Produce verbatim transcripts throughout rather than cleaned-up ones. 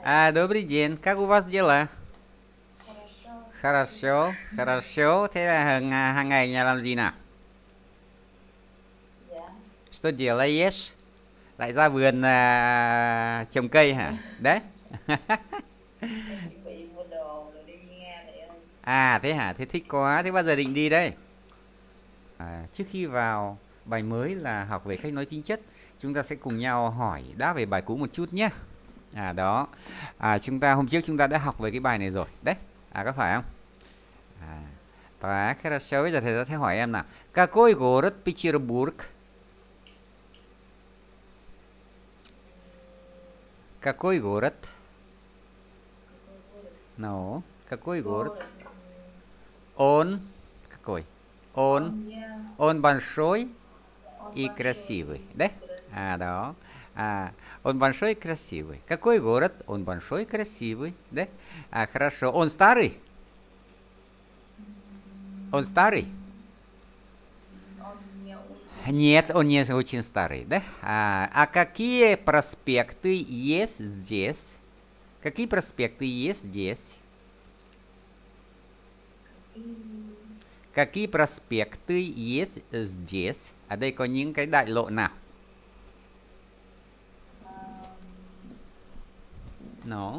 А, добрый день. Как у вас дела? Хорошо, спасибо. Хорошо, хорошо. Thế là hàng, à, hàng ngày nhà làm gì nào? Dạ, Что делаешь? Lại ra vườn à, trồng cây hả? Đấy. đang chuẩn bị mua đồ rồi đi Nga này ơi. À thế hả? Thế thích quá. Thế bao giờ định đi đây? À, trước khi vào bài mới là học về cách nói tính chất, chúng ta sẽ cùng nhau hỏi đáp về bài cũ một chút nhé. À đó. À, chúng ta hôm trước chúng ta đã học về cái bài này rồi. Đấy. À có phải không? À, так, хорошо. Bây giờ thầy sẽ hỏi em nào. Какой город Петербург? Какой город? Какой город? Ну, какой город? Город. Он какой? Он, Он я, он большой он и большой красивый, и да? А, красивый. да. А, он большой и красивый. Какой город? Он большой и красивый, да? А, хорошо. Он старый? Он старый? Он не очень Нет, он старый. не очень старый, да? А, а какие проспекты есть здесь? Какие проспекты есть здесь? И, Какие проспекты есть здесь? Ở đây có những cái đại lộ nào? ам, Nó.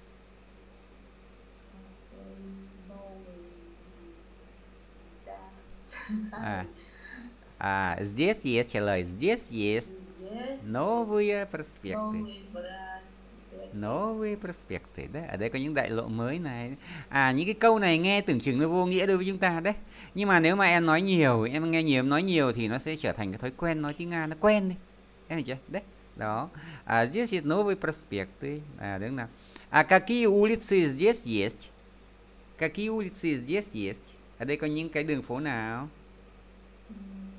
какой новый, да, À, старый. à, здесь есть, trả lời. Здесь есть Здесь новые есть проспекты. новый проспект. Новые проспекты. Đấy, ở đây có những đại lộ mới này. À, những cái câu này nghe tưởng chừng nó vô nghĩa đối với chúng ta đấy. Nhưng mà nếu mà em nói nhiều, em nghe nhiều, em nói nhiều thì nó sẽ trở thành cái thói quen nói tiếng Nga, nó quen đi. Em hiểu chưa? Đấy. Đó. А здесь есть новые проспекты. À, đúng nào. А какие улицы здесь есть? Какие улицы здесь есть? Ở đây có những cái đường phố nào? М,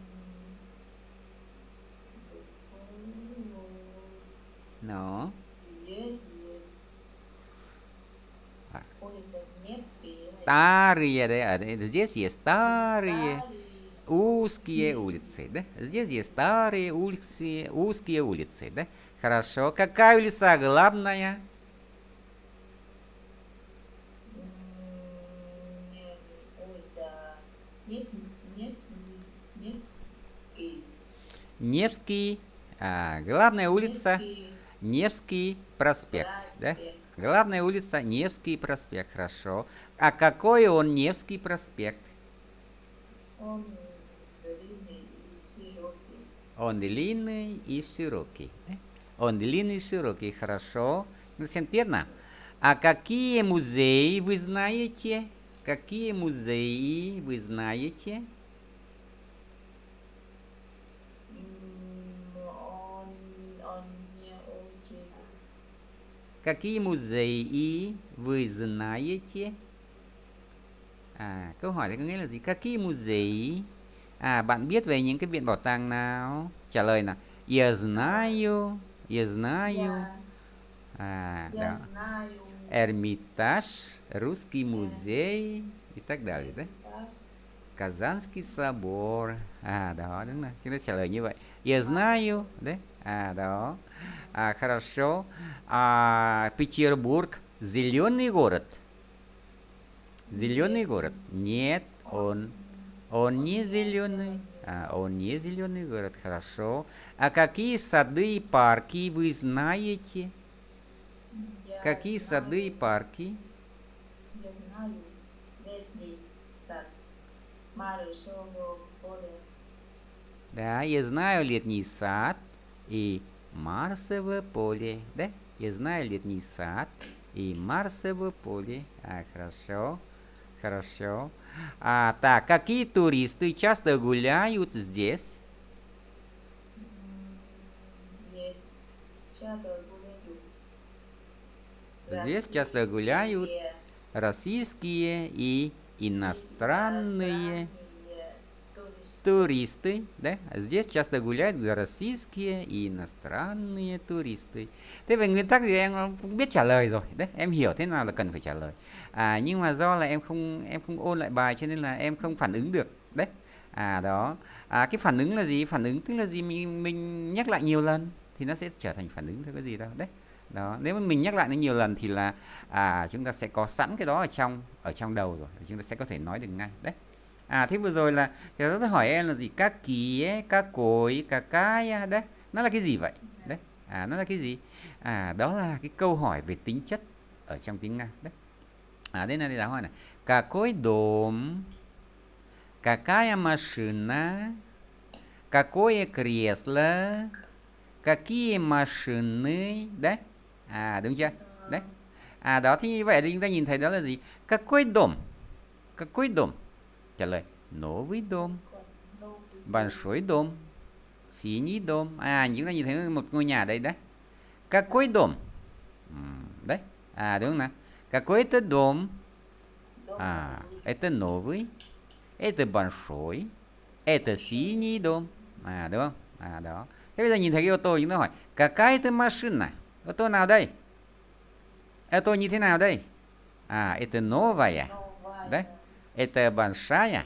Nó. Здесь есть À, улица Невский. старые, да, ở đây, здесь есть старые Старый. узкие улицы, да? Здесь есть старые улицы, узкие улицы, да? Хорошо. Какая улица главная? М, не, улица Нет, нет, нет, Невский. Невский. А, главная улица Невский Невский проспект, да? проспект. Главная улица Невский проспект, хорошо. А какой он Невский проспект? Он длинный и широкий. Он длинный и широкий. Да? Он длинный и широкий, хорошо. Всем верно? А какие музеи вы знаете? Какие музеи вы знаете? М, Он, он не очень. Какие muzei вы знаете? À, câu hỏi thì có nghĩa là gì? Какие muzei? À, bạn biết về những cái viện bảo tàng nào? Trả lời nào. Я знаю, я знаю. Я, À, я đó. знаю. Эрмитаж, Русский музей и так далее, đấy. Эрмитаж. Казанский собор. À, đó, đúng rồi. Chúng ta trả lời như vậy. Я знаю, đấy. À, đó. А, хорошо. А, Петербург зеленый город. Зеленый Нет, город? Нет, он, он не зеленый. А, он не зеленый город, хорошо. А какие сады и парки вы знаете? Я Какие сады и знаю, парки? я знаю летний сад Маршового поля. Да, я знаю летний сад и Марсово поле. Да, я знаю летний сад и Марсово поле. А, хорошо, хорошо. А, так, какие туристы часто гуляют здесь? М, Здесь часто гуляют Здесь часто гуляют российские российские и иностранные иностранные туристы. туристы, да? Здесь часто gуляют российские и иностранные туристы. Thế về nguyên tắc thì em cũng biết trả lời rồi, đấy, em hiểu thế nào là cần phải trả lời. À, nhưng mà do là em không em không ôn lại bài cho nên là em không phản ứng được, đấy. À đó. À, cái phản ứng là gì? Phản ứng tức là gì mình mình nhắc lại nhiều lần thì nó sẽ trở thành phản ứng thôi, có gì đâu, đấy. Đó, nếu mà mình nhắc lại nó nhiều lần thì là à chúng ta sẽ có sẵn cái đó ở trong ở trong đầu rồi, chúng ta sẽ có thể nói được ngay đấy. À thế vừa rồi là thì nó hỏi em là gì, các kỳ ấy, các cối, các cái đấy, nó là cái gì vậy? Đấy, à nó là cái gì? À đó là cái câu hỏi về tính chất ở trong tiếng Nga đấy. À đây là giáo hỏi này. Какой дом? Какая машина? Какое кресло? Какие машины? Đấy. À đúng chưa? Đấy. À đó thì như vậy thì chúng ta nhìn thấy đó là gì? Какой дом? Какой дом? Trả lời новый дом. Большой дом. Синий дом. À chúng ta nhìn thấy một ngôi nhà đây đấy. Какой дом? Đấy. À đúng không nào? Какой это дом? À, это новый. Это большой. Это синий дом. À đúng không? À đó. Thế bây giờ nhìn thấy cái ô tô chúng ta hỏi какая это машина? Ô tô nào đây? Ô tô như thế nào đây? À, это новая. Đấy. Это большая.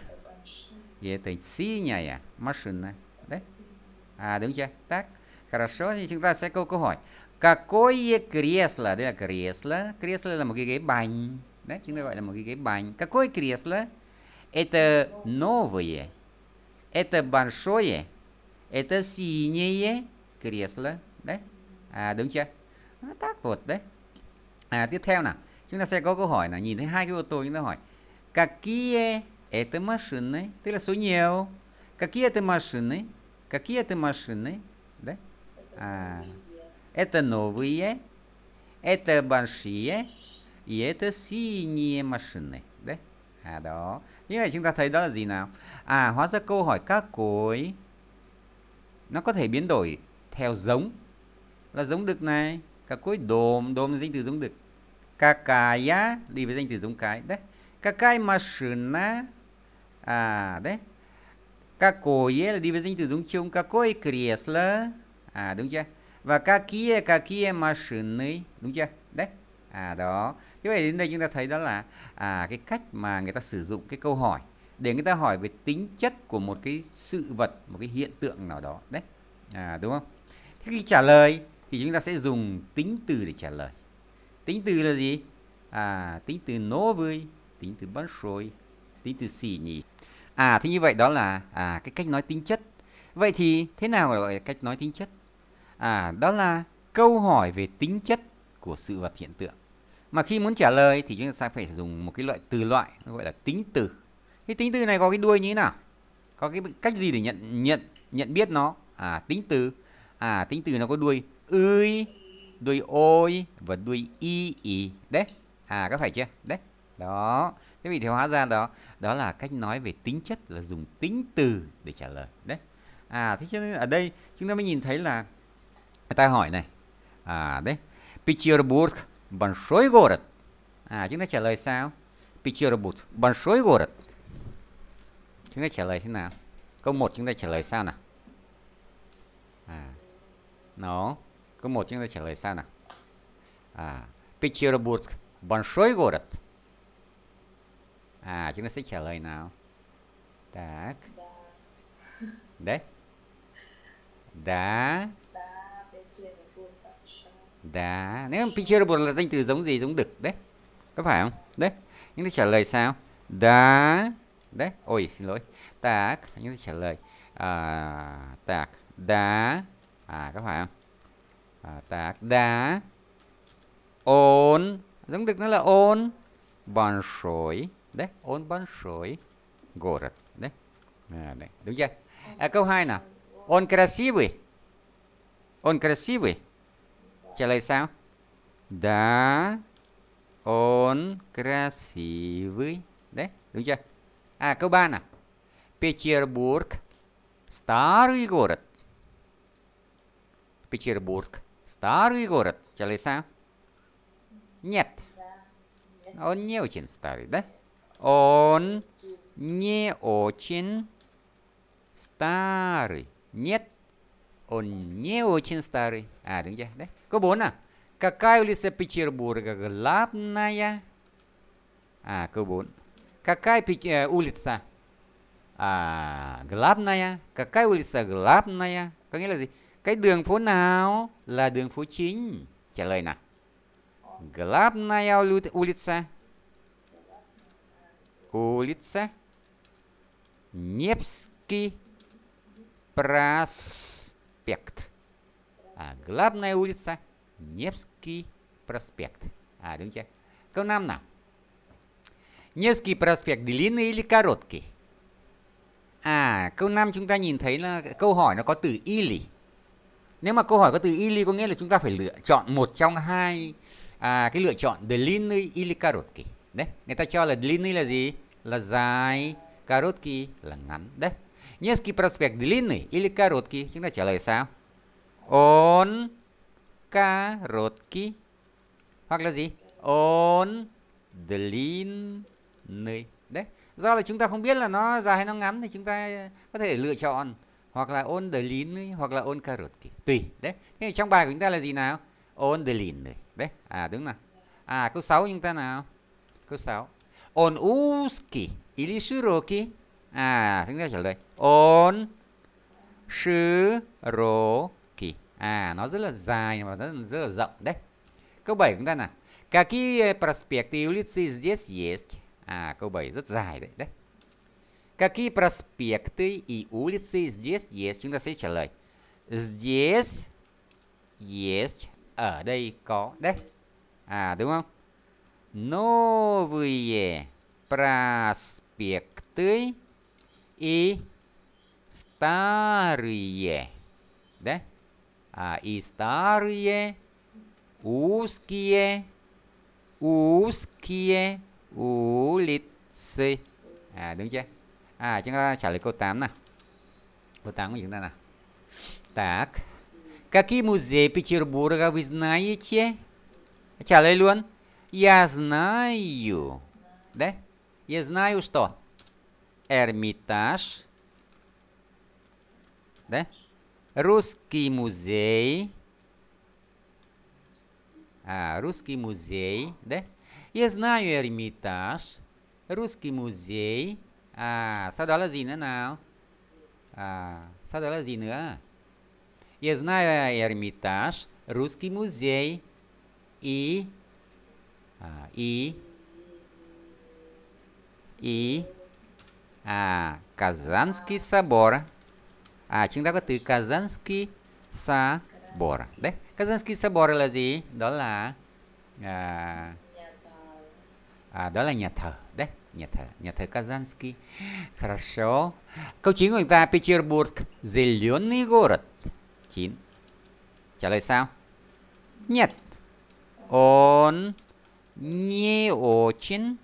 И это синяя машина. Đấy. À đúng chưa? Так. Хорошо, thì chúng ta sẽ câu câu hỏi. Какое кресло? Đây là кресло. Кресло là một cái ghế bành. Đấy, chúng ta gọi là một cái ghế bành. Какое кресло? Это новое. Это большое. Это синее кресло. Đấy. À đúng chưa? Nó tác vột đấy. À tiếp theo nào. Chúng ta sẽ có câu hỏi là nhìn thấy hai cái ô tô chúng ta hỏi какие это машины? Tức là số nhiều. Какие это машины? Какие это машины? Đấy. À это новые. Это большие. И это синие машины. Đấy. À đó. Như vậy chúng ta thấy đó là gì nào? À hóa ra câu hỏi các cối nó có thể biến đổi theo giống. Là giống đực này. Các cối đồm. Đồm là danh từ giống đực. Какая đi với danh từ giống cái. Đấy. Какая машина? À đấy. Какое là đi với danh từ giống chung. Какое кресло? À đúng chưa? Và какие какие машины? Đúng chưa? Đấy. À đó. Thế vậy đến đây chúng ta thấy đó là à cái cách mà người ta sử dụng cái câu hỏi để người ta hỏi về tính chất của một cái sự vật, một cái hiện tượng nào đó. Đấy. À đúng không? Thế khi trả lời thì chúng ta sẽ dùng tính từ để trả lời. Tính từ là gì? À tính từ новый, tính từ большой, tính từ синий. À thế như vậy đó là à cái cách nói tính chất. Vậy thì thế nào gọi là cách nói tính chất? À đó là câu hỏi về tính chất của sự vật hiện tượng. Mà khi muốn trả lời thì chúng ta phải dùng một cái loại từ loại nó gọi là tính từ. Cái tính từ này có cái đuôi như thế nào? Có cái cách gì để nhận nhận nhận biết nó? À tính từ. À tính từ nó có đuôi ơi, đuôi ôi và đuôi y y. Đấy. À các phải chưa? Đấy. Đó. Thế vì thế hóa ra đó đó là cách nói về tính chất là dùng tính từ để trả lời. Đấy. À thế cho nên ở đây chúng ta mới nhìn thấy là người ta hỏi này. À đấy. Petersburg большой город. À chúng ta trả lời sao? Petersburg большой город. Chúng ta trả lời thế nào? Câu một chúng ta trả lời sao nào? À. Nó. Câu một chúng ta trả lời sao nào? À Petersburg большой город. À chúng ta sẽ trả lời nào? Так. Đấy. Đã. Đã. Nếu Petersburg là danh từ giống gì? Giống đực đấy. Có phải không? Đấy. Chúng ta trả lời sao? Đã. Đấy. Ôi xin lỗi. Так. Chúng ta trả lời à, так. Đã. À có phải không? À, так. Đã. Он. Giống đực nó là он. Большой. Đấy. Он большой город. Đấy. À, đấy. Đúng chưa? À, câu hai nào. Он красивый. Он красивый. Trả lời sao? Да. Он красивый. Đấy. Đúng chưa? À câu ba nào. Петербург. Старый город. Петербург. Старый город. Trả lời sao? Нет. Он не очень старый, да? Он не очень старый. Нет. Он не очень старый. À đúng chưa? Đấy. Câu bốn nào. Какая улица Петербурга главная? À câu bốn. Какая uh, улица? À главная. Какая улица главная? Có nghĩa là gì? Cái đường phố nào là đường phố chính? Trả lời nào. On. Главная улица. Улица Невский проспект. À, главная улица Невский проспект. À, đúng chưa? Câu năm nào. Невский проспект длинный или короткий? À, câu năm chúng ta nhìn thấy là câu hỏi nó có từ или. Nếu mà câu hỏi có từ или có nghĩa là chúng ta phải lựa chọn một trong hai à, cái lựa chọn длинный или короткий. Đấy, người ta cho là длинный là gì? Là dài, короткий là ngắn. Đấy. Невский проспект длинный или короткий? Chúng ta trả lời sao? Он короткий. Hoặc là gì? Он длинный. Đấy. Do là chúng ta không biết là nó dài hay nó ngắn thì chúng ta có thể lựa chọn hoặc là он длинный hoặc là он короткий. Tùy. Đấy. Thế thì trong bài của chúng ta là gì nào? Он длинный. Đấy. À đúng nào. À câu sáu chúng ta nào. Câu sáu. Он узкий или широкий? À chúng ta trả lời. Он широкий. À nó rất là dài và rất, rất là rộng. Đấy. Câu bảy chúng ta nào. Какие проспекты и улицы здесь есть? À câu bảy rất dài đấy. Đấy. Какие проспекты и улицы здесь есть? Chúng ta sẽ trả lời. Здесь есть. Ở đây có. Đấy. À đúng không? Новые проспекты и старые. Đấy. À, и старые, узкие, узкие улицы. À đúng chưa? À chúng ta trả lời câu tám nào. Câu tám của chúng ta nào. Так. Какие музеи Петербурга вы знаете? Trả lời luôn. Я знаю. Đấy. Я знаю что? Эрмитаж. Đấy. Русский музей. À, Русский музей. Đấy. Я знаю Эрмитаж. Русский музей. À, sau đó là gì nữa nào? À, sau đó là gì nữa? Я знаю Эрмитаж, Русский музей и à, и и à, Казанский собор. À, chúng ta có từ Казанский собор. Đấy, Казанский собор là gì? Đó là à, à, đó là nhà thờ. Đấy, nhà thờ, nhà thờ Казанский. Хорошо. Câu chín của chúng ta. Петербург зеленый город. chín. Trả lời sao? Нет. Он не очень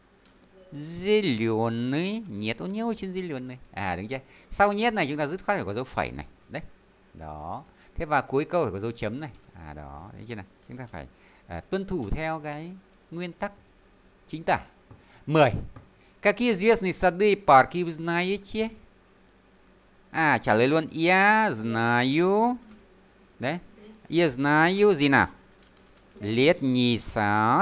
зеленый. Нет, он не очень зеленый. À đúng chưa? Sau нет này chúng ta dứt khoát phải có dấu phẩy này. Đấy. Đó. Thế và cuối câu phải có dấu chấm này. À đó, đấy chưa nào? Chúng ta phải à, tuân thủ theo cái nguyên tắc chính tả. mười. Какие известные сады и парки вы знаете? À trả lời luôn. Я знаю. Đấy. Я знаю gì nào? Летний сад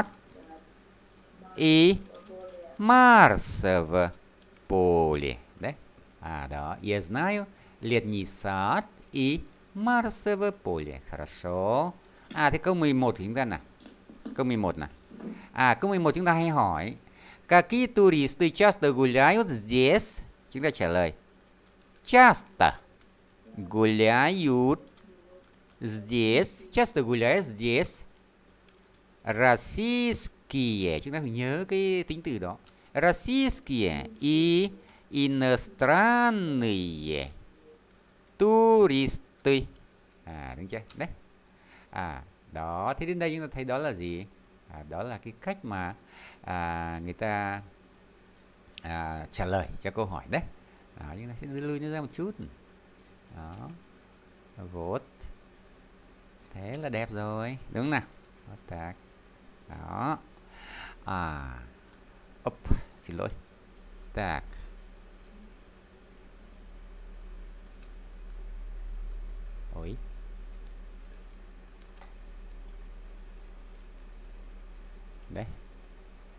и Марсово поле. Đấy. À đó. Я знаю летний сад и Марсово поле. Хорошо. À thế câu mười một thì chúng ta nào. Câu mười một nào. À câu mười một chúng ta hay hỏi. Какие туристы часто гуляют здесь? Chúng ta trả lời. Часто гуляют здесь. Часто гуляют здесь. Российские. Chúng ta phải nhớ cái tính từ đó. Российские и иностранные туристы. À đúng chưa? Đấy. À đó. Thế đến đây chúng ta thấy đó là gì? À, đó là cái cách mà à, người ta à, trả lời cho câu hỏi đấy. Đó, chúng ta sẽ lui nó ra một chút. Đó. Vốt. Thế là đẹp rồi. Đúng không nào? Đó. Đó. À. Úp. Xin lỗi. Так. Ôi. Đấy.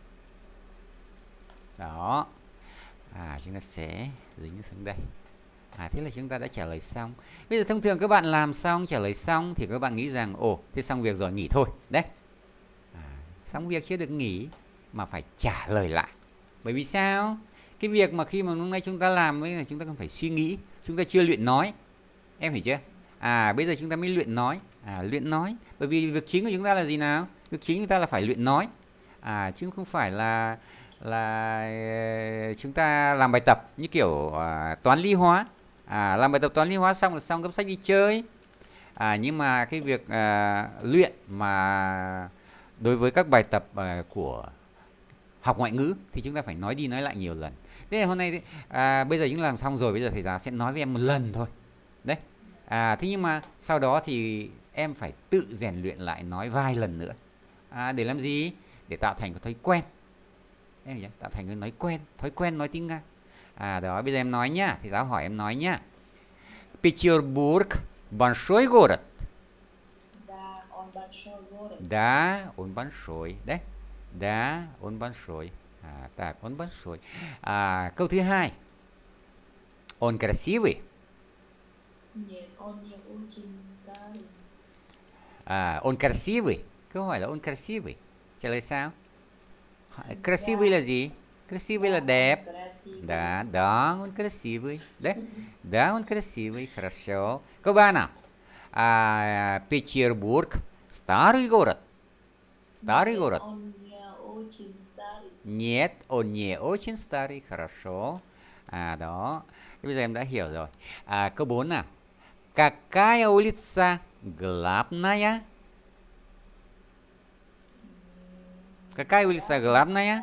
Đó. À chúng ta sẽ dính xuống đây. À, thế là chúng ta đã trả lời xong. Bây giờ thông thường các bạn làm xong, trả lời xong thì các bạn nghĩ rằng ồ, thế xong việc rồi, nghỉ thôi. Đấy. À, xong việc chưa được nghỉ mà phải trả lời lại. Bởi vì sao? Cái việc mà khi mà hôm nay chúng ta làm ấy là chúng ta cần phải suy nghĩ, chúng ta chưa luyện nói. Em hiểu chưa? À, bây giờ chúng ta mới luyện nói. À, luyện nói. Bởi vì việc chính của chúng ta là gì nào? Việc chính của chúng ta là phải luyện nói. À, chứ không phải là là chúng ta làm bài tập như kiểu à, toán lý hóa. À, làm bài tập toán lý hóa xong là xong, cắm sách đi chơi. À, nhưng mà cái việc à, luyện mà đối với các bài tập à, của học ngoại ngữ thì chúng ta phải nói đi nói lại nhiều lần. Thế là hôm nay à, bây giờ chúng làm xong rồi, bây giờ thầy giáo sẽ nói với em một lần thôi. Đấy. À, thế nhưng mà sau đó thì em phải tự rèn luyện lại nói vài lần nữa. À, để làm gì? Để tạo thành cái thói quen. Em hiểu chưa? Tạo thành cái nói quen, thói quen nói tiếng Nga. À, đó, bây giờ em nói nhá, thầy giáo hỏi em nói nhá. Петербург большой город. Да, он большой город. Да, он большой. Đấy. Да, он большой. À, так, он большой. À, câu thứ hai. Он красивый. Нет, он не очень старый. À, он красивый. Câu hỏi là он красивый. Trả lời sao? Красивый là gì? Красивый là đẹp. Да, да, он красивый. Đấy. Да, он красивый. Хорошо. Câu ba nào. À, Петербург старый город. Старый город. Он не очень старый. Нет, он не очень старый. Хорошо. À, đó. Bây giờ em đã hiểu rồi. À, câu bốn nào. Какая улица главная? Какая улица главная?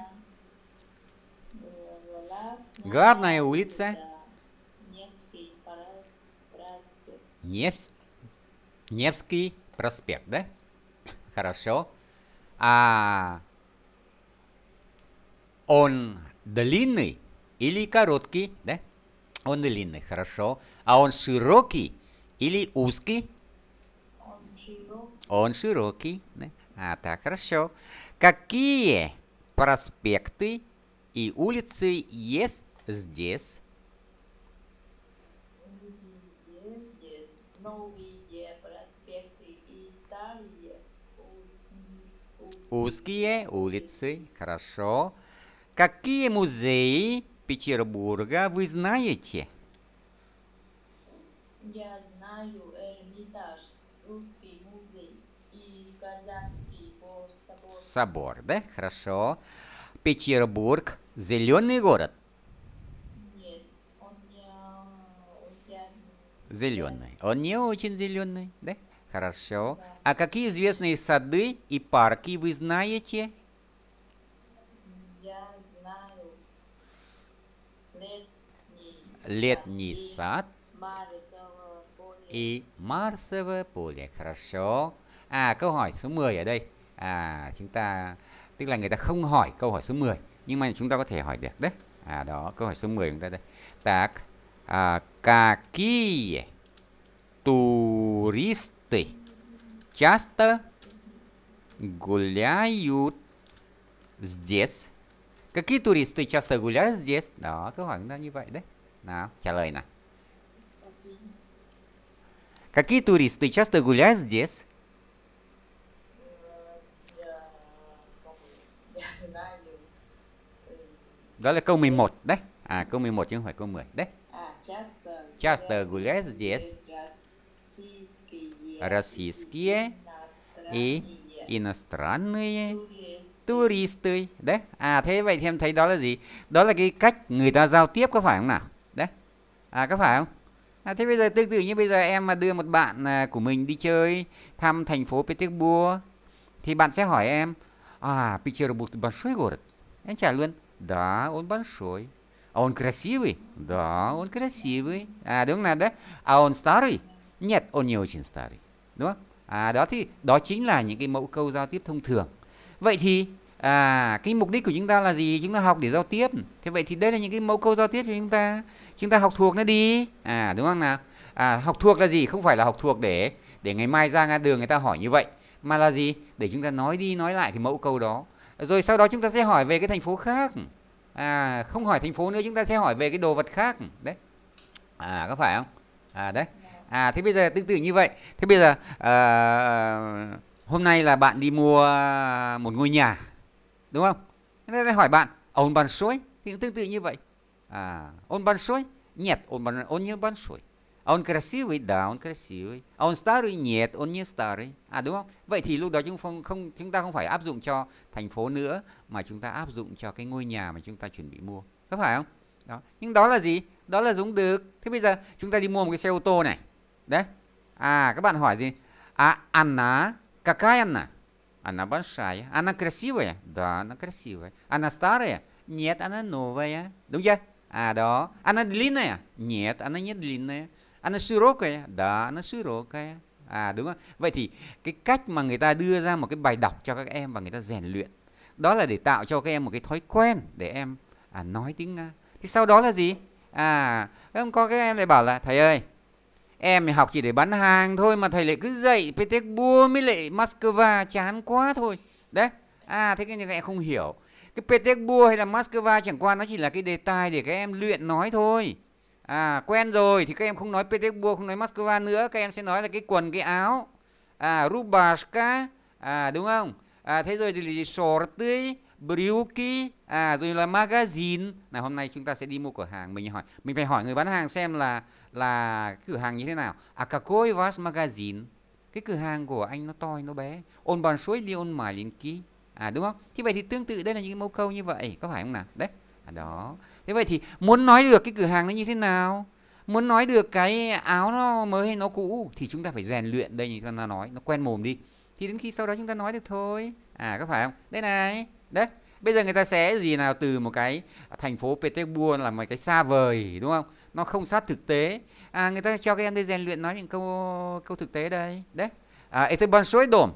Главная улица. Невский проспект. Невс... Невский проспект, да? Хорошо. А он длинный или короткий, да? Он длинный, хорошо. А он широкий или узкий? Он широкий. Он широкий, да? А, так, хорошо. Какие проспекты и улицы есть здесь? Здесь новые проспекты и старые узкие. Узкие улицы, хорошо. Какие музеи Петербурга вы знаете? Я знаю Эрмитаж, Русский музей и Казанский собор. Собор, да? Хорошо. Петербург – зеленый город. Нет, он не очень Зеленый. Он не очень зеленый, да? Хорошо. А какие известные сады и парки вы знаете? Я знаю летний, Летний и сад Марсово поле. и Марсовое поле. Хорошо. À, câu hỏi số mười ở đây. À, chúng ta, tức là người ta không hỏi câu hỏi số mười, nhưng mà chúng ta có thể hỏi được đấy. À, đó, câu hỏi số mười chúng ta đây. Так, à, какие туристы часто гуляют здесь? Какие туристы часто гуляют здесь? Đó, câu hỏi chúng ta như vậy đấy. Nào, trả lời nào. Какие туристы часто гуляют здесь? Я, я знаю. э, Đó là câu mười một đấy. À, câu mười một chứ không phải câu mười. Đấy. А, часто. Часто гуляют здесь Российские. российские и иностранные иностранные туристы. туристы. Đấy. À, thế vậy thì em thấy đó là gì? Đó là cái cách người ta giao tiếp, có phải không nào? Đấy. À, có phải không? À, thế bây giờ tương tự như bây giờ em mà đưa một bạn à, của mình đi chơi thăm thành phố Petersburg thì bạn sẽ hỏi em, à, Petersburg большой город. Em trả luôn, да, он большой. А он красивый? Да, он красивый. À, đúng không nào? Đấy. А он старый? Нет, он не очень старый. Đúng không? À, đó thì đó chính là những cái mẫu câu giao tiếp thông thường. Vậy thì à, cái mục đích của chúng ta là gì? Chúng ta học để giao tiếp. Thế vậy thì đây là những cái mẫu câu giao tiếp cho chúng ta. Chúng ta học thuộc nó đi. À, đúng không nào? À, học thuộc là gì? Không phải là học thuộc để để ngày mai ra ngang đường người ta hỏi như vậy, mà là gì? Để chúng ta nói đi nói lại cái mẫu câu đó. Rồi sau đó chúng ta sẽ hỏi về cái thành phố khác. À, không hỏi thành phố nữa, chúng ta sẽ hỏi về cái đồ vật khác. Đấy. À, có phải không? À đấy. À thế bây giờ tương tự như vậy. Thế bây giờ ờ, hôm nay là bạn đi mua một ngôi nhà, đúng không? Thế nên hỏi bạn, он большой? Thì cũng tương tự như vậy. À, он большой? Нет, он, бон- он не большой. А он красивый? Да, он красивый. А он старый? Нет, он не старый. À đúng không? Vậy thì lúc đó chúng không, không chúng ta không phải áp dụng cho thành phố nữa, mà chúng ta áp dụng cho cái ngôi nhà mà chúng ta chuẩn bị mua. Có phải không? Đó. Nhưng đó là gì? Đó là dùng được. Thế bây giờ chúng ta đi mua một cái xe ô tô này. Đấy. À các bạn hỏi gì? À, она какая она? Она большая. Она красивая? Да, она красивая. Она старая? Нет, она новая. Đúng chưa? À đó. Она длинная? Нет, она не длинная. Она широкая? Да, она широкая. À đúng không? Vậy thì cái cách mà người ta đưa ra một cái bài đọc cho các em và người ta rèn luyện, đó là để tạo cho các em một cái thói quen để em à, nói tiếng Nga. Thì sau đó là gì? À, không có các em lại bảo là thầy ơi, em thì học chỉ để bán hàng thôi mà thầy lại cứ dạy Petersburg mới lại Moscow chán quá thôi. Đấy. À thế cái này các em không hiểu. Cái Petersburg hay là Moscow chẳng qua nó chỉ là cái đề tài để các em luyện nói thôi. À quen rồi thì các em không nói Petersburg, không nói Moscow nữa, các em sẽ nói là cái quần cái áo. À rubashka, à đúng không? À thế rồi thì shorty, brюки, à rồi là magazine. Nào hôm nay chúng ta sẽ đi mua cửa hàng, mình hỏi mình phải hỏi người bán hàng xem là là cái cửa hàng như thế nào. À какой ваш магазин? Cái cửa hàng của anh nó to hay nó bé? Он большой или он маленький? À đúng không? Thì vậy thì tương tự đây là những cái mẫu câu như vậy, có phải không nào? Đấy. À, đó. Thế vậy thì muốn nói được cái cửa hàng nó như thế nào, muốn nói được cái áo nó mới hay nó cũ thì chúng ta phải rèn luyện đây như chúng ta nói, nó quen mồm đi. Thì đến khi sau đó chúng ta nói được thôi. À có phải không? Đây này. Đấy. Bây giờ người ta sẽ gì nào từ một cái thành phố Petersburg là một cái xa vời đúng không? Nó không sát thực tế. À người ta cho các em đây rèn luyện nói những câu câu thực tế đây. Đấy. À, это большой дом?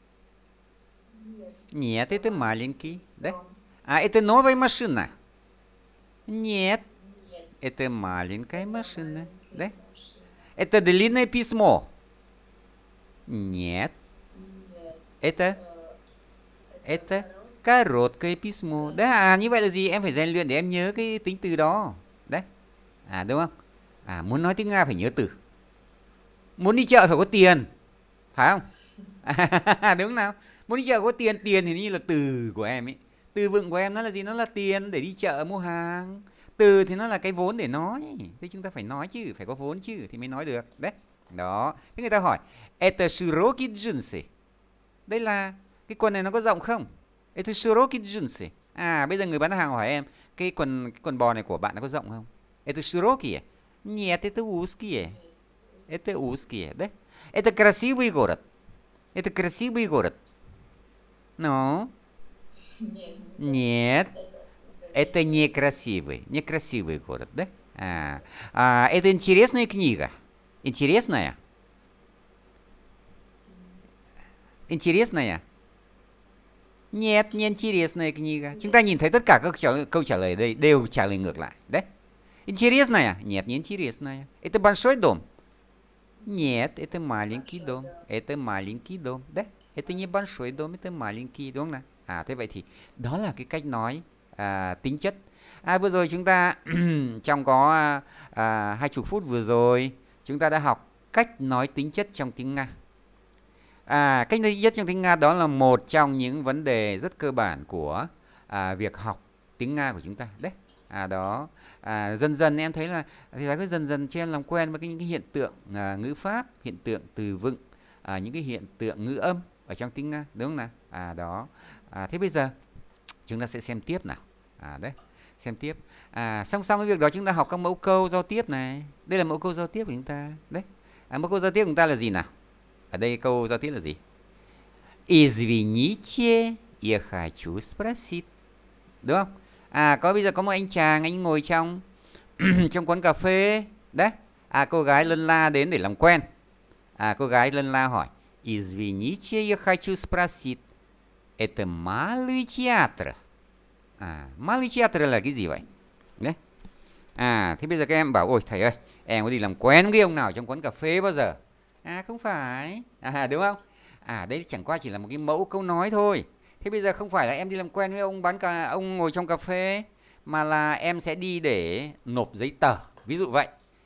Нет, это маленький. Да? А это новая машина? Нет, Нет, это маленькая это машина. Да? маленькие машины. Это длинное письмо? Нет, Нет, это э, это это короткий. короткое письмо. Đấy, à như vậy là gì? Em phải rèn luyện để em nhớ cái tính từ đó. Đấy. À đúng không? À muốn nói tiếng Nga phải nhớ từ. Muốn đi chợ phải có tiền, phải không? À, đúng nào? Muốn đi chợ có tiền, tiền thì như là từ của em ấy. Từ vựng của em nó là gì? Nó là tiền để đi chợ mua hàng. Từ thì nó là cái vốn để nói. Thế chúng ta phải nói chứ, phải có vốn chứ thì mới nói được. Đấy. Đó. Thế người ta hỏi, это широкие джинсы? Đây là cái quần này nó có rộng không? Это широкие джинсы. À bây giờ người bán hàng hỏi em, cái quần cái quần bò này của bạn nó có rộng không? Это широкие? Нет, это узкие. Это узкие, да? Это красивый город. Это красивый город. Ну, Нет, нет, это, это некрасивый, некрасивый город, да? А, а, это интересная книга. Интересная? Интересная? Нет, не интересная книга. Chúng ta nhìn thấy tất cả các câu, câu trả lời đây đều trả lời ngược lại. Đấy. Интересная? Нет, не интересная. Это большой дом? Нет, это маленький дом. Это маленький дом. Да? Это не большой дом, это маленький, đúng không nào? À thế vậy thì đó là cái cách nói à, tính chất. À vừa rồi chúng ta trong có à, hai chục phút vừa rồi chúng ta đã học cách nói tính chất trong tiếng Nga. À, cách nói tính chất trong tiếng Nga đó là một trong những vấn đề rất cơ bản của à, việc học tiếng Nga của chúng ta. Đấy. À đó. À, dần dần em thấy là thì cứ dần dần cho em làm quen với cái, những cái hiện tượng à, ngữ pháp, hiện tượng từ vựng, à, những cái hiện tượng ngữ âm ở trong tiếng Nga, đúng không nào? À đó. À, thế bây giờ chúng ta sẽ xem tiếp nào. À đấy, xem tiếp. À song song với việc đó chúng ta học các mẫu câu giao tiếp này. Đây là mẫu câu giao tiếp của chúng ta. Đấy. À, mẫu câu giao tiếp của chúng ta là gì nào? Ở đây câu giao tiếp là gì? Извините, я хочу спросить. Đúng không? À có bây giờ có một anh chàng, anh ngồi trong trong quán cà phê. Đấy. À cô gái lân la đến để làm quen. À cô gái lân la hỏi, Извините, я хочу спросить. Это малый театр? À, малый театр là cái gì vậy? Đấy. À, thế bây giờ các em bảo, ôi thầy ơi, em có đi làm quen với ông nào trong quán cà phê bao giờ? À, không phải. À, đúng không? À, đấy chẳng qua chỉ là một cái mẫu câu nói thôi. Thế bây giờ không phải là em đi làm quen với ông bán cà, ông ngồi trong cà phê, mà là em sẽ đi để nộp giấy tờ. Ví dụ vậy.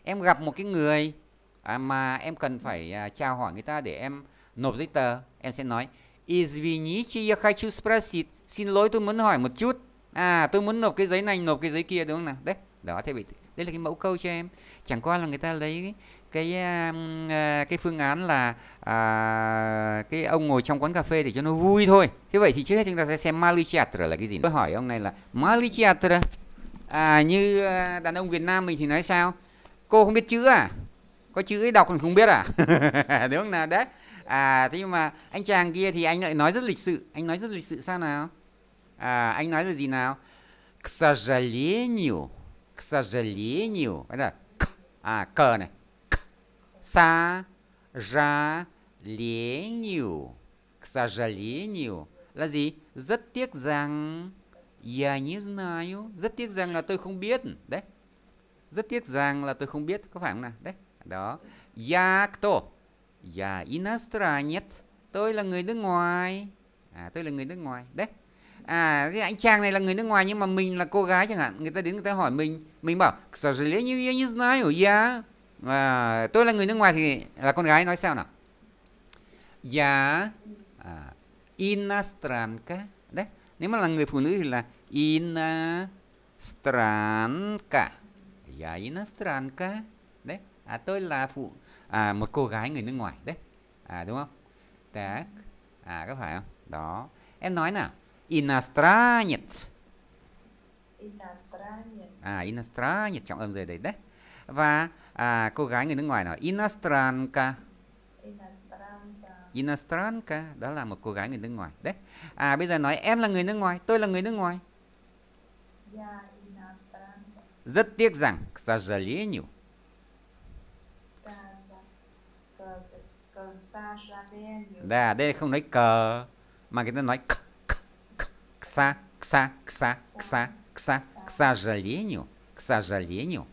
em gặp một cái người à, mà em cần phải à, chào hỏi người ta để em nộp giấy tờ, em sẽ nói Извините, я хочу sпросить. Xin lỗi, tôi muốn hỏi một chút. À, tôi muốn nộp cái giấy này, nộp cái giấy kia, đúng không nào? Đấy, đó, thế vậy đây là cái mẫu câu cho em. Chẳng qua là người ta lấy cái cái, uh, cái phương án là uh, cái ông ngồi trong quán cà phê để cho nó vui thôi. Thế vậy thì trước hết chúng ta sẽ xem Mali Theatre là cái gì. Tôi hỏi ông này là Mali Theatre. À, như uh, đàn ông Việt Nam mình thì nói sao? Cô không biết chữ à? Có chữ ấy đọc còn không biết à? Đúng không nào? Đấy. À, thế nhưng mà anh chàng kia thì anh lại nói rất lịch sự. Anh nói rất lịch sự sao nào? À, anh nói là gì nào? К сожалению, к сожалению, cái là à cờ này, sa ra лению, к сожалению là gì? Rất tiếc rằng, я не знаю, rất tiếc rằng là tôi không biết, đấy. Rất tiếc rằng là tôi không biết, có phải không nào? Đấy, đó. Я кто? Я иностранец, tôi là người nước ngoài. À, tôi là người nước ngoài, đấy. À, cái anh chàng này là người nước ngoài nhưng mà mình là cô gái chẳng hạn, người ta đến người ta hỏi mình, mình bảo к сожалению, я не знаю, я à, tôi là người nước ngoài thì là con gái nói sao nào? Я à, иностранка, đấy. Nếu mà là người phụ nữ thì là иностранка, я иностранка, đấy. À, tôi là phụ à, một cô gái người nước ngoài, đấy. À, đúng không? Так. À, có phải không? Đó. Em nói nào. Иностранец. Иностранец. À, иностранец trọng âm rời đấy đấy. Và à, cô gái người nước ngoài nào? Иностранка. Иностранка. Иностранка, đó là một cô gái người nước ngoài. Đấy. À, bây giờ nói em là người nước ngoài, tôi là người nước ngoài. Я иностранка. Rất tiếc rằng, к сожалению. К сожалению. Đây, đây không nói cờ mà người ta nói k k k ksa ksa ksa ksa ksa к сожалению, к сожалению.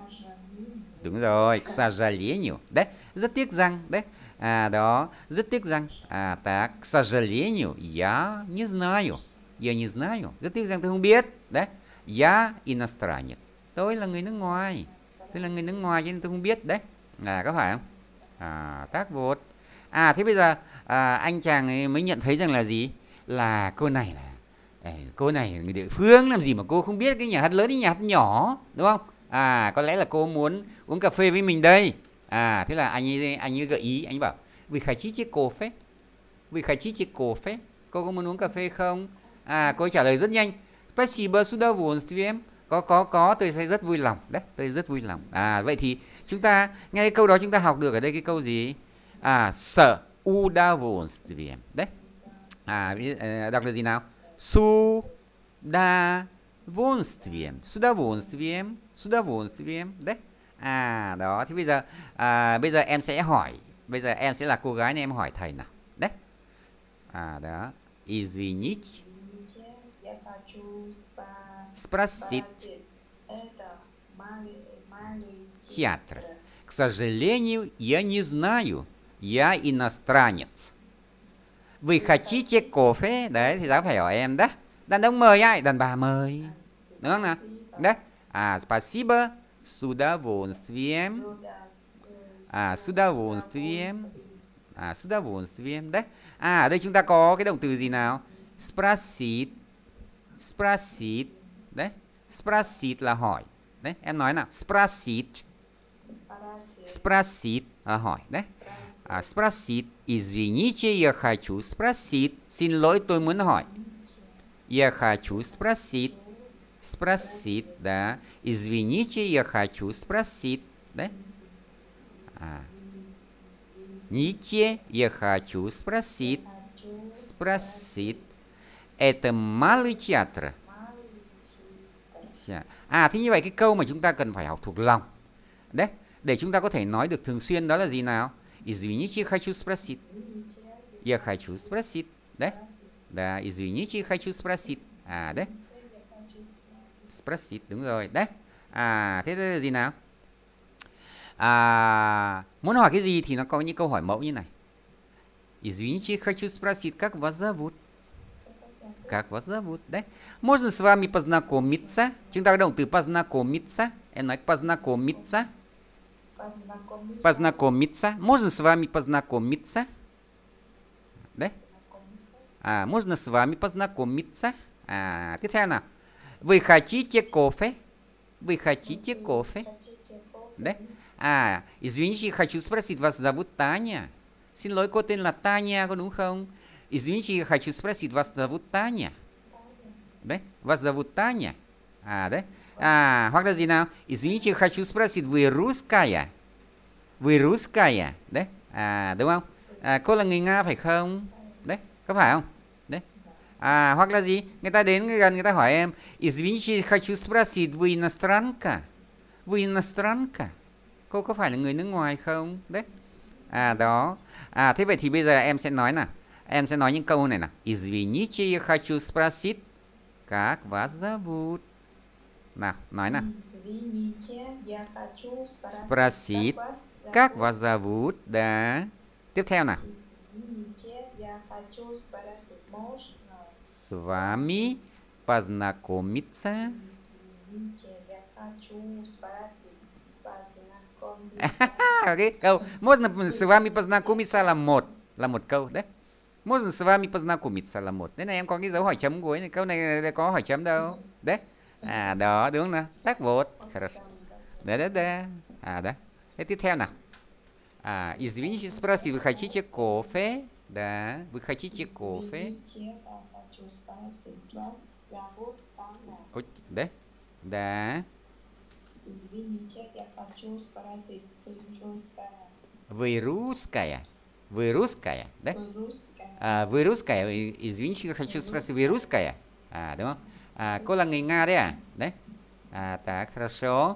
Đúng rồi, к сожалению. Đấy, rất tiếc rằng, đấy. À, đó, rất tiếc rằng. À, так, к сожалению, я не знаю. Я не знаю. Rất tiếc rằng tôi không biết. Đấy. Я иностранец. Tôi là người nước ngoài. Tôi là người nước ngoài cho nên tôi không biết. Đấy. À, có phải không? À, tác vột. À, thế bây giờ à, anh chàng ấy mới nhận thấy rằng là gì? Là cô này là à, cô này là người địa phương, làm gì mà cô không biết cái nhà hát lớn cái nhà hát nhỏ, đúng không? À, có lẽ là cô muốn uống cà phê với mình đây. À, thế là anh ấy anh ấy gợi ý, anh ấy bảo vì khải chí chiếc cô phép, vì khải chí chiếc cô phép, cô có muốn uống cà phê không? À, cô ấy trả lời rất nhanh. Спасибо, с удовольствием. Có có có, tôi sẽ rất vui lòng. Đấy, tôi rất vui lòng. À, vậy thì chúng ta nghe cái câu đó chúng ta học được ở đây cái câu gì? À, с удовольствием. Đấy. À, đọc là gì nào? Su da удовольствием. С удовольствием. С удовольствием. Đấy. À, đó. Thì bây giờ à, bây giờ em sẽ hỏi. Bây giờ em sẽ là cô gái nên em hỏi thầy nào. Đấy. À, đó. Извините. Я хочу Спросить. Это маленький Театр. К сожалению, я не знаю. Я иностранец. Вы хотите кофе? Đấy, thì giáo phải hỏi em đó. Đàn ông mời ai? Đàn bà mời. Đúng không nào? Đấy. À, спасибо. С удовольствием. À, с удовольствием. À, с удовольствием. Đấy. À, ở đây chúng ta có cái động từ gì nào? Sпросить. Sпросить. Đấy. Sпросить là hỏi. Đấy, em nói nào. Sпросить. Sпросить là hỏi. Đấy. À, sпросить. Извините, я хочу спросить. Xin lỗi, tôi muốn hỏi. Я хочу спросить. Спросить, да. Извините, я хочу спросить. Đấy. À. Ните, я хочу спросить. Спросить. Это малый театр. À, thế như vậy cái câu mà chúng ta cần phải học thuộc lòng. Đấy, để chúng ta có thể nói được thường xuyên đó là gì nào? Извините, хочу спросить. Я хочу спросить. Đấy. Да, извините, хочу спросить. À, đấy. Sпросить, đúng rồi. Đấy. À, thế là gì nào? À, muốn hỏi cái gì thì nó có những câu hỏi mẫu như này. Извините, хочу спросить, как вас зовут? Как вас зовут? Đấy. Можно с вами познакомиться. Chúng ta có động từ познакомиться. Em nói познакомиться. Познакомиться. Познакомиться. Можно с вами познакомиться? Đấy. Познакомиться. À, можно с вами познакомиться? À, tiếp theo nào. Вы хотите кофе? Вы хотите кофе? Хотите кофе? Đấy. À, извините, хочу спросить, вас зовут Таня? Xin lỗi, cô tên là Tanya, có đúng không? Извините, хочу спросить, вас зовут Таня? Đấy, вас зовут Таня? À, đấy. À, hoặc là gì nào? Извините, хочу спросить, вы русская? Вы русская? Đấy. À, đúng không? À, cô là người Nga phải không? Đấy, có phải không? Đấy. À, hoặc là gì? Người ta đến gần người ta hỏi em, извините, хочу спросить, вы иностранка? Вы иностранка? Cô có phải là người nước ngoài không? Đấy. À, đó. À, thế vậy thì bây giờ em sẽ nói nào. Em sẽ nói những câu này nào. Извините, я хочу спросить, как вас зовут? Nào, nói nào. Извините, я хочу спросить, Спросить, как вас zовут? Đã. Tiếp theo nào. Извините, я хочу спросить, можно? С вами познакомиться. Извините, я хочу спросить, познакомиться. Okay, câu можно с вами познакомиться là một, là một câu đấy. Можно с вами познакомиться là một. Thế này em có cái dấu hỏi chấm cuối này, câu này có hỏi chấm đâu. Đấy. À, đó, đúng không nào? Так вот. Хорошо. Да, да, да. À, đấy. Thế tiếp theo nào. À, извините, спроси, вы хотите кофе? Да, вы хотите кофе? Извините, я хочу спросить, вас зовут Таня? Ой, да? Да. Извините, я хочу спросить, вы русская? Вы русская? Вы русская? Да? Вы русская? À, вы русская? Извините, я хочу спросить, вы русская? À, đúng không? À, cô là người Nga đấy à? Đấy. À, tak, хорошо.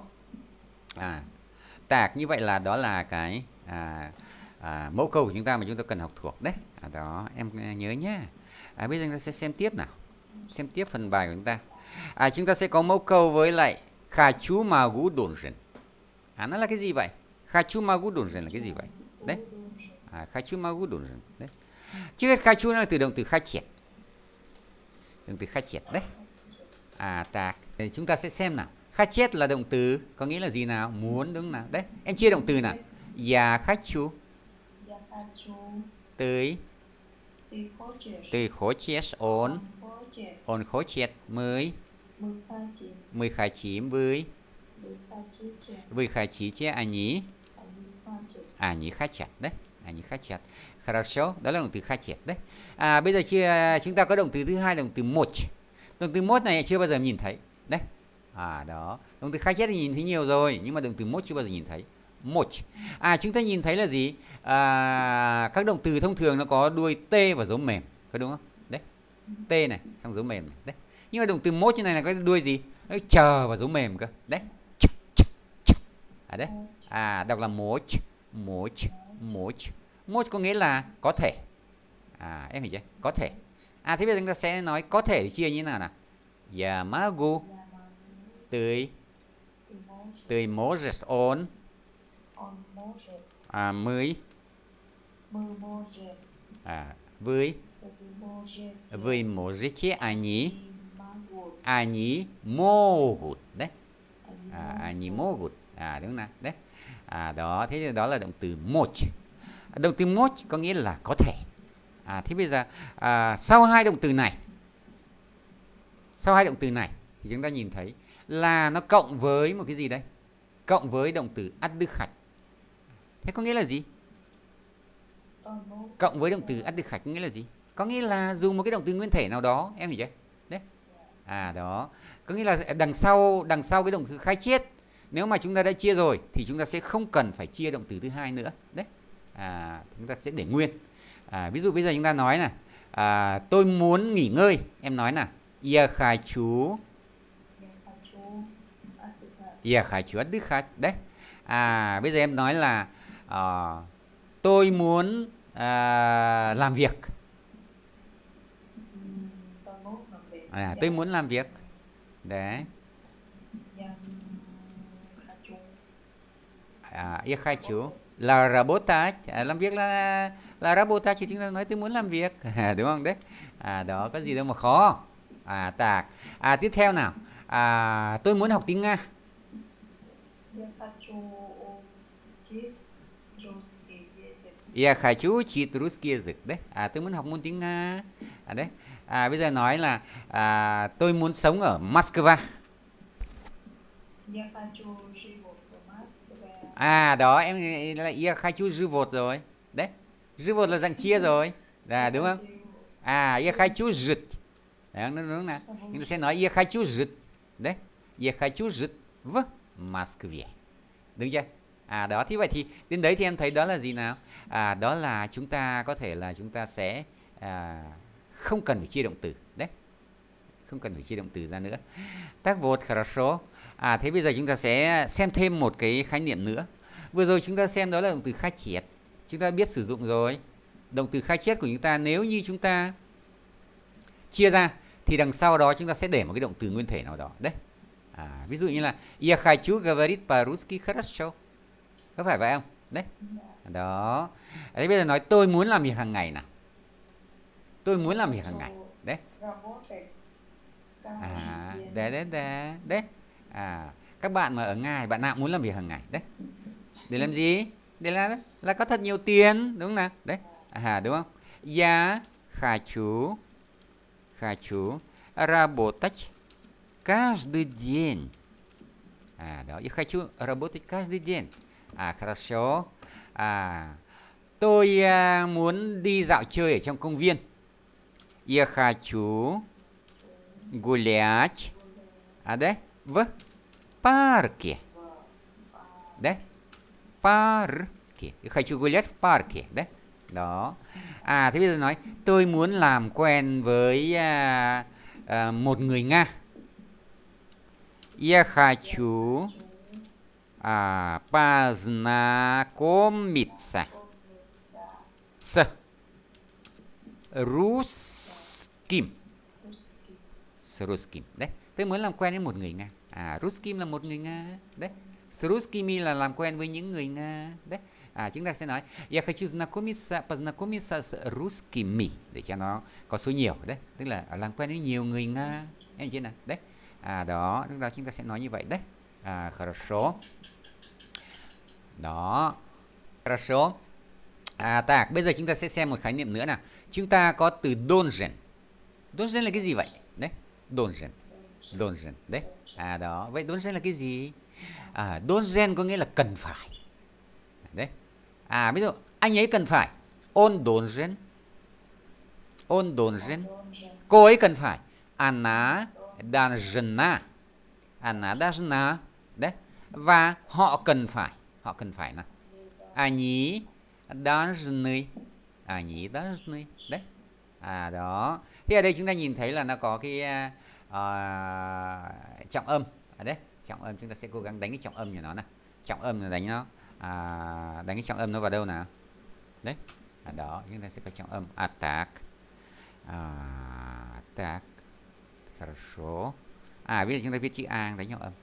À, tak, như vậy là đó là cái à, à, mẫu câu của chúng ta mà chúng ta cần học thuộc đấy. À, đó, em nhớ nhá. À, bây giờ chúng ta sẽ xem tiếp nào. Xem tiếp phần bài của chúng ta. À, chúng ta sẽ có mẫu câu với lại хочу, могу, должен. À, nó là cái gì vậy? Хочу, могу, должен là cái gì vậy? Đấy. À, хочу, могу, должен. Đấy. Trước hết хочу nó là từ động từ хотеть. Động từ хотеть đấy. À, tak. Thì chúng ta sẽ xem nào. Хотеть là động từ có nghĩa là gì nào? Muốn, đúng nào? Đấy. Em chia động từ nào. Я хочу. Я хочу. Tới. Ты хочешь. Ты хочешь. Он. Хочет. Он хочет. Мы. Мы хотим. Мы хотим. Вы. Вы хотите. Вы хотите. Они. Они хотят. Они хотят. Đấy. Они хотят. Хорошо. Đó là động từ хотеть. Đấy. À, bây giờ chia, chúng ta có động từ thứ hai, động từ một. Động từ một này chưa bao giờ nhìn thấy. Đấy. À, đó. Động từ хотеть thì nhìn thấy nhiều rồi, nhưng mà động từ một chưa bao giờ nhìn thấy. Một. À, chúng ta nhìn thấy là gì? À, các động từ thông thường nó có đuôi t và dấu mềm, có đúng không? Đấy. T này, xong dấu mềm này. Đấy. Nhưng mà động từ một như này là có đuôi gì? Nó chờ và dấu mềm cơ. Đấy. À, đấy. À, đọc là một, một, một. Một có nghĩa là có thể. À, em hiểu chưa? Có thể. À, thế bây giờ chúng ta sẽ nói có thể thì chia như thế nào nào? Я могу. Ты. Ты можешь. Он. Он может. À, мы. Мы можем. À, вы. Вы можете. Вы можете. Они. Они могут. Они могут. Đấy. Они À, могут. они могут. À, đúng nào? Đấy. À, đó. Thế thì đó là động từ một. Động từ một có nghĩa là có thể. À, thế bây giờ à, sau hai động từ này, sau hai động từ này thì chúng ta nhìn thấy là nó cộng với một cái gì đây? Cộng với động từ át-đức-khạch. Thế có nghĩa là gì? Cộng với động từ át-đức-khạch có nghĩa là gì? Có nghĩa là dùng một cái động từ nguyên thể nào đó, em hiểu chưa? Đấy. À, đó. Có nghĩa là đằng sau đằng sau cái động từ khai chiết, nếu mà chúng ta đã chia rồi thì chúng ta sẽ không cần phải chia động từ thứ hai nữa. Đấy. À, chúng ta sẽ để nguyên. À, ví dụ bây giờ chúng ta nói là à, tôi muốn nghỉ ngơi, em nói nào. Я хочу. Я хочу отдыхать. Đấy. À, bây giờ em nói là à, tôi muốn à, làm việc. À, tôi muốn làm việc. Đấy. À, я хочу. Là работать. À, làm việc là là работать thì chúng ta nói tôi muốn làm việc. À, đúng không? Đấy. À, đó, có gì đâu mà khó. À, tak. À, tiếp theo nào. À, tôi muốn học tiếng Nga. учить русский язык. Я хочу учить русский язык. Đấy. À, tôi muốn học môn tiếng Nga. À, đấy. À, bây giờ nói là à, tôi muốn sống ở Moscow. Я хочу живу в Москве. À, đó, em lại я хочу живот rồi. Đấy. Живот là dạng chia rồi. À, đúng không? À, я хочу жить. Đấy, đúng, đúng nào. Chúng ta sẽ nói я хочу жить. Đấy. Я хочу жить в Москве. Đúng chưa? À, đó, thì vậy thì đến đấy thì em thấy đó là gì nào? À, đó là chúng ta có thể là chúng ta sẽ à, không cần phải chia động từ. Đấy. Không cần phải chia động từ ra nữa. Так вот, хорошо. À, thế bây giờ chúng ta sẽ xem thêm một cái khái niệm nữa. Vừa rồi chúng ta xem đó là động từ khai triệt. Chúng ta biết sử dụng rồi. Động từ khai triệt của chúng ta nếu như chúng ta chia ra thì đằng sau đó chúng ta sẽ để một cái động từ nguyên thể nào đó. Đấy. À, ví dụ như là Я хочу говорить по-русски хорошо. Có phải vậy không? Đấy. Đó. Đấy, bây giờ nói tôi muốn làm việc hàng ngày nào. Tôi muốn làm việc hàng ngày. Đấy. À, đấy, đấy, đấy, đấy. À, các bạn mà ở Nga, bạn nào muốn làm việc hàng ngày. Đấy. Để làm gì? Để là là có thật nhiều tiền, đúng không nào? Đấy. À, đúng không? Я хочу хочу работать каждый день. À, đó. Я хочу работать каждый день. À, хорошо. À, tôi à, muốn đi dạo chơi ở trong công viên. Я хочу гулять. À, đấy. В парке. Đấy. Парке. Я хочу гулять в парке. Đấy. Đó. À, thế bây giờ nói tôi muốn làm quen với à, à, một người Nga. Я хочу à, познакомиться с русским. С русским. Đấy. Tôi muốn làm quen với một người Nga. À, русским là một người Nga. Đấy. С русскими là làm quen với những người Nga. Đấy. À, chúng ta sẽ nói Я хочу знакомиться, познакомиться с русскими để cho nó có số nhiều. Đấy. Tức là làm quen với nhiều người Nga. Em chưa nào? Đấy. À, đó. Lúc đó chúng ta sẽ nói như vậy. Đấy. À, хорошо. Đó. Хорошо. À, так, bây giờ chúng ta sẽ xem một khái niệm nữa nào. Chúng ta có từ должен. Должен là cái gì vậy? Đấy. Должен. Должен. Đấy. À, đó. Vậy должен là cái gì? À, должен có nghĩa là cần phải. Đấy. À, ví dụ anh ấy cần phải. Он должен. Он должен. Cô ấy cần phải. Она должна. Она должна. Đấy. Và họ cần phải. Họ cần phải nào. Они должны. Они должны. Đấy. À, đó. Thì ở đây chúng ta nhìn thấy là nó có cái uh, trọng âm. À, đấy. Trọng âm chúng ta sẽ cố gắng đánh cái trọng âm của nó nào. Trọng âm là đánh nó. À, đánh cái trọng âm nó vào đâu nào. Đấy. À, đó. Chúng ta sẽ có trọng âm. Attack. À, attack. Хорошо. À, bây giờ chúng ta viết chữ A đánh trọng âm.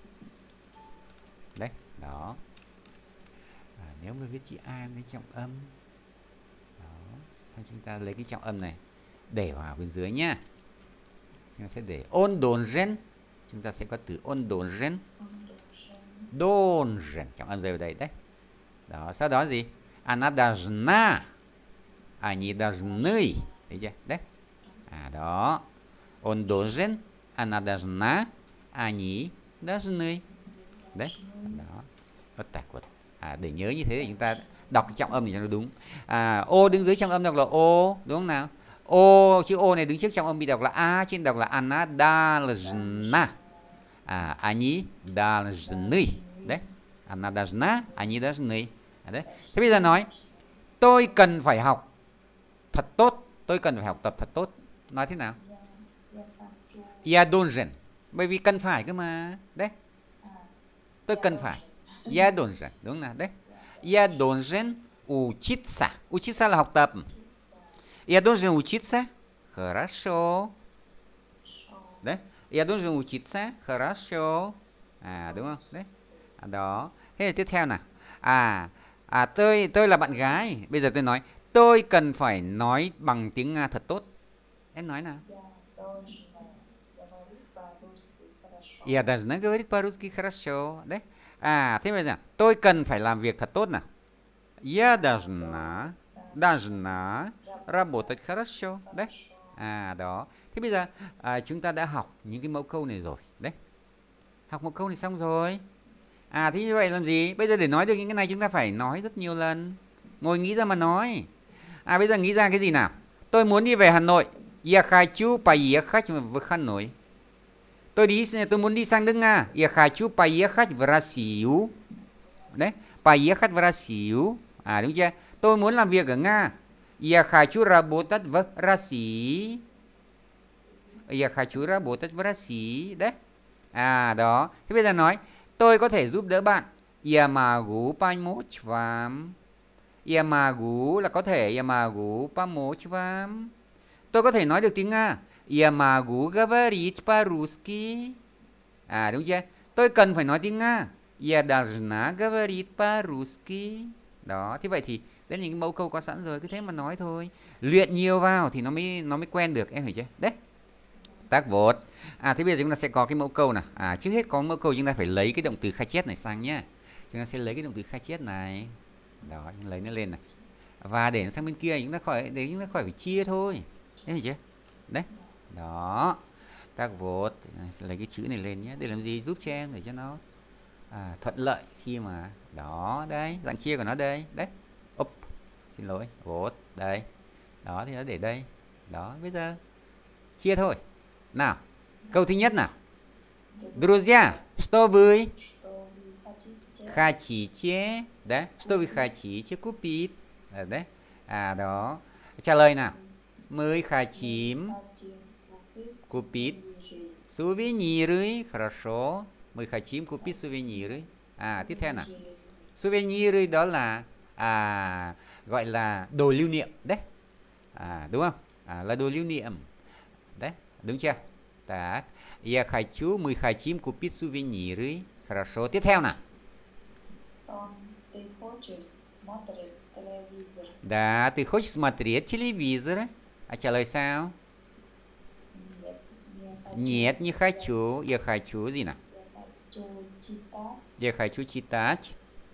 Đấy. Đó. À, nếu mà viết chữ A đánh trọng âm. Đó. Thì chúng ta lấy cái trọng âm này để vào bên dưới nhá. Chúng ta sẽ để он должен. Chúng ta sẽ có từ он должен. Должен. Trọng âm rơi vào đây. Đấy. Đó. Sau đó gì? Она должна. Они должны. Thấy chưa? Đấy. À, đó. Он должен. Она должна. Они должны. Đấy. Đó. Bất tạc vật. À, để nhớ như thế thì chúng ta đọc cái trọng âm thì cho nó đúng. À, ô đứng dưới trọng âm đọc là ô, đúng không nào? Ô, chữ ô này đứng trước trọng âm bị đọc là a, trên đọc là она должна. À, они должны. Đấy. Она должна, они должны. À, đấy. Thế bây giờ nói tôi cần phải học thật tốt. Tôi cần phải học tập thật tốt. Nói thế nào? Я должен. Bởi vì cần phải cơ mà. Đấy. Tôi cần phải. Я должен. Đúng không nào? Đấy. Я должен учиться. Учиться là học tập. Я должен учиться. Хорошо. Đấy. Я должен учиться. Хорошо. À, đúng không? Đấy. À, đó. Thế là tiếp theo nào. À, à tôi tôi là bạn gái. Bây giờ tôi nói tôi cần phải nói bằng tiếng Nga thật tốt. Em nói nào. Я должна говорить по-русски хорошо. Đấy. À, thế bây giờ tôi cần phải làm việc thật tốt nào. Я должна, должна работать хорошо. Đấy. À, đó. Thế bây giờ à, chúng ta đã học những cái mẫu câu này rồi. Đấy. Học một câu này xong rồi. À, thế như vậy làm gì? Bây giờ để nói được những cái này chúng ta phải nói rất nhiều lần. Ngồi nghĩ ra mà nói. À, bây giờ nghĩ ra cái gì nào? Tôi muốn đi về Hà Nội. Я хочу поехать в Hà Nội. Tôi đi tôi muốn đi sang nước Nga. Я хочу поехать в Россию. Đấy, поехать в Россию. À, đúng chưa? Tôi muốn làm việc ở Nga. Я хочу работать в России. Я хочу работать в России. Đấy. À, đó. Thế bây giờ nói tôi có thể giúp đỡ bạn. Я могу помочь вам. Я могу là có thể. Я могу помочь вам. Tôi có thể nói được tiếng Nga. Я могу говорить по-русски. À, đúng chưa? Tôi cần phải nói tiếng Nga. Я должна говорить по-русски. Đó, thế vậy thì đấy là những cái mẫu câu có sẵn rồi, cứ thế mà nói thôi. Luyện nhiều vào thì nó mới nó mới quen được, em hiểu chưa? Đấy. Tác vột. À, thế bây giờ chúng ta sẽ có cái mẫu câu nào. À, trước hết có mẫu câu chúng ta phải lấy cái động từ khai chết này sang nhá. Chúng ta sẽ lấy cái động từ khai chết này. Đó, lấy nó lên này. Và để nó sang bên kia chúng ta khỏi để chúng ta khỏi phải chia thôi. Em hiểu chưa? Đấy. Đó. Tác vột. Sẽ lấy cái chữ này lên nhé. Để làm gì? Giúp cho em để cho nó à, thuận lợi khi mà đó, đây, dạng chia của nó đây, đấy. Úp. Xin lỗi. Vột. Đây. Đó thì nó để đây. Đó, bây giờ chia thôi. Nào. Câu thứ nhất nào. Друзья, что вы хотите? Đấy, что вы хотите купить? Đấy. À, đó. Trả lời nào. Мы хотим купить сувениры. Хорошо. Мы хотим купить сувениры. À, tiếp theo nào. Сувениры đó là à, gọi là đồ lưu niệm. Đấy. À, đúng không? À, là đồ lưu niệm. Đấy, đúng chưa? Так. Я хочу, мы хотим купить сувениры. Хорошо. Tiếp theo nào. Ты хочешь смотреть телевизор? Да, ты хочешь смотреть телевизор? А trả lời sao? Нет, Нет, не не хочу. хочу. Я хочу gì nào? Я хочу читать. Я хочу читать.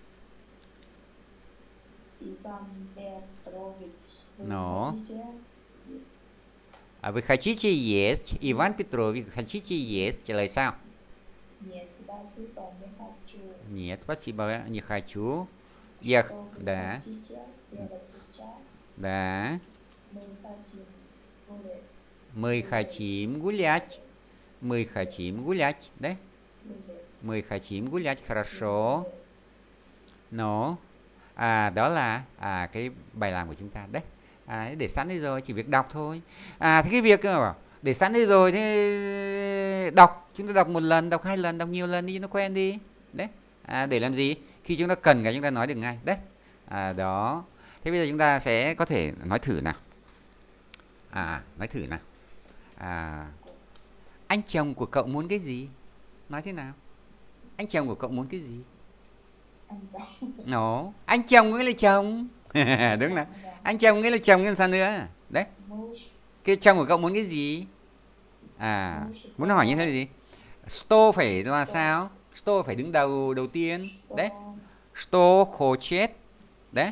Иван Петрович, вы Но. хотите есть? А вы хотите есть? Иван Петрович, хотите есть? Trả lời sao? Нет, спасибо, не хочу. Нет, спасибо, не хочу. Я... Что вы Да, хотите делать сейчас? да. Мы хотим гулять. Мы хотим гулять. Мы хотим гулять. Đấy. Гулять. Мы хотим гулять. Хорошо. Nó. À, đó là à, cái bài làm của chúng ta. Đấy. À, để sẵn đây rồi, chỉ việc đọc thôi. À, thế cái việc để sẵn đây rồi, thế đọc. Chúng ta đọc một lần, đọc hai lần, đọc nhiều lần đi cho nó quen đi. Đấy. À, để làm gì? Khi chúng ta cần cái chúng ta nói được ngay. Đấy. À, đó. Thế bây giờ chúng ta sẽ có thể nói thử nào. À, nói thử nào. À, anh chồng của cậu muốn cái gì? Nói thế nào? Anh chồng của cậu muốn cái gì? Anh chồng. Nó, anh chồng nghĩa là chồng. Đúng nào? Anh chồng nghĩa là chồng như sao nữa? Đấy. Cái chồng của cậu muốn cái gì? À, muốn hỏi như thế gì? Что phải là sao? Что phải đứng đầu đầu tiên. Đấy. Что хочет. Đấy.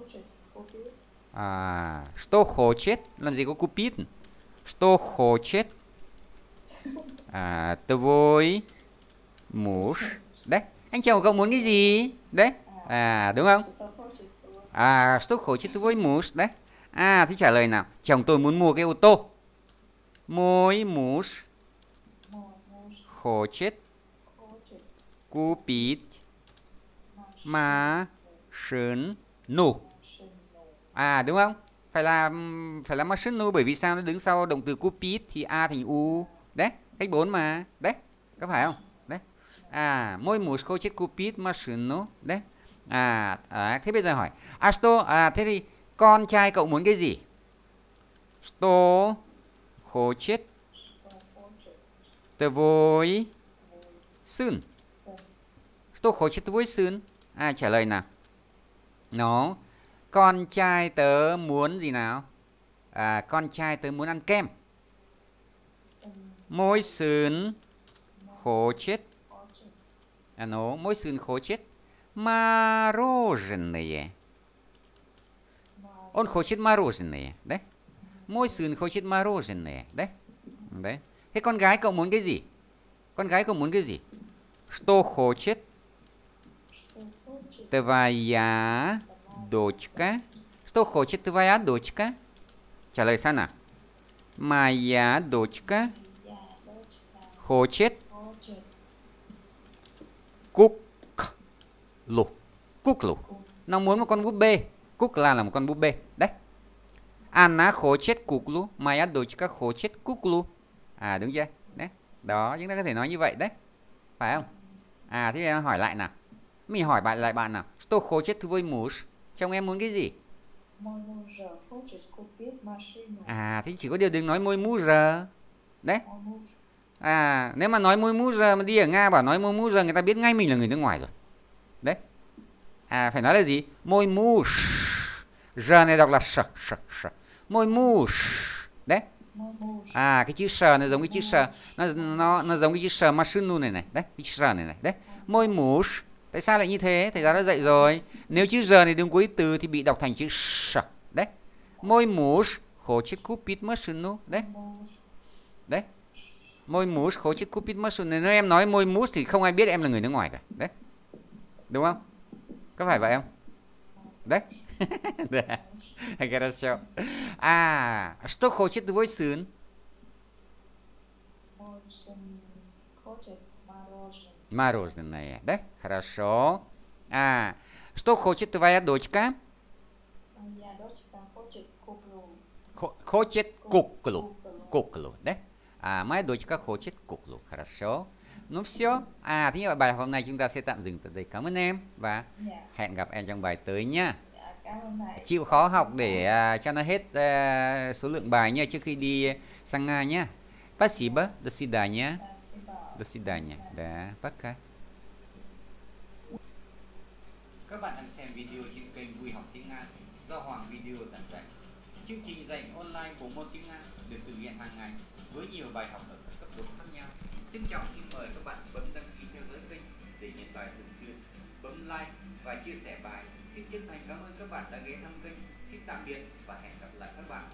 À, что хочет làm gì có купить? Что хочет? À, твой муж. Đấy. Anh chồng của cậu muốn cái gì? Đấy. À, đúng không? À, что хочет твой муж? Đấy. À, thì trả lời nào. Chồng tôi muốn mua cái ô tô. Мой муж хочет купить машину. À, đúng không? Phải là phải là машину bởi vì sao nó đứng sau động từ купить thì a thành u. Đấy, cách bốn mà. Đấy, có phải không? Đấy. À, мой муж хочет купить машину. Đấy. À, à, thế bây giờ hỏi. А что? À, thế thì con trai cậu muốn cái gì? Что хочет твой сын? Что хочет твой сын? À, trả lời nào. Nó. Con trai tớ muốn gì nào? À, con trai tớ muốn ăn kem. Môi sườn хочет Оно, мой сын хочет мороженое. Он хочет mороженое, đấy. Môi sườn хочет mороженое, đấy. Đấy. Thế con gái cậu muốn cái gì? Con gái cậu muốn cái gì? Что хочет твоя дочка? Что хочет твоя дочка? Trả lời sao nào? Моя дочка хочет куклу. Куклу. Nó muốn một con búp bê. Кукла là một con búp bê. Đấy. Она хочет куклу. Моя дочка хочет куклу. À đúng chưa? Đấy. Đó, chúng ta có thể nói như vậy đấy. Phải không? À thế em hỏi lại nào. Mình hỏi bạn lại bạn nào. Что хочет твой муж? Chồng em muốn cái gì? À thế chỉ có điều đừng nói môi mu giờ. Đấy. À nếu mà nói môi mu giờ mà đi ở Nga bảo nói môi mu giờ người ta biết ngay mình là người nước ngoài rồi. Đấy. À phải nói là gì? Môi mu. Giờ này đọc là sh sh sh. Môi mu. Đấy. À cái chữ sờ nó giống cái chữ sờ, nó nó nó giống cái chữ sờ machine này này, đấy, cái chữ sờ này này, đấy. Môi mu. Tại sao lại như thế? Thầy giáo đã dạy rồi. Nếu chữ giờ này đứng cuối từ thì bị đọc thành chữ sh. Đấy. Môi mu хочет купить машину, đấy. Đấy. Môi mu хочет купить машину. Nếu em nói môi mu thì không ai biết em là người nước ngoài cả. Đấy. Đúng không? Có phải vậy không? Đấy. Хорошо. А, что хочет твой сын? Мороженое. Да? Хорошо. А, что хочет твоя дочка? Хочет куклу. Куклу. Да? А, моя дочка хочет куклу. Хорошо. Ну все. À, thế như vậy bài hôm nay chúng ta sẽ tạm dừng tại đây. Cảm ơn em và hẹn gặp em trong bài tới nhá. Chịu khó học để uh, cho nó hết uh, số lượng bài nha trước khi đi sang Nga nhá. Спасибо. До свидания. До свидания. Да, пока. Các bạn đang xem video trên kênh Vui Học Tiếng Nga do Hoàng Video giảng dạy. Chương trình dạy online của môn tiếng Nga được thực hiện hàng ngày với nhiều bài học ở các cấp độ khác nhau. Trân trọng xin mời các bạn bấm đăng ký theo dõi kênh để nhận bài thường xuyên, bấm like và chia sẻ bài. Xin chân thành cảm ơn các bạn đã ghé thăm kênh. Xin tạm biệt và hẹn gặp lại các bạn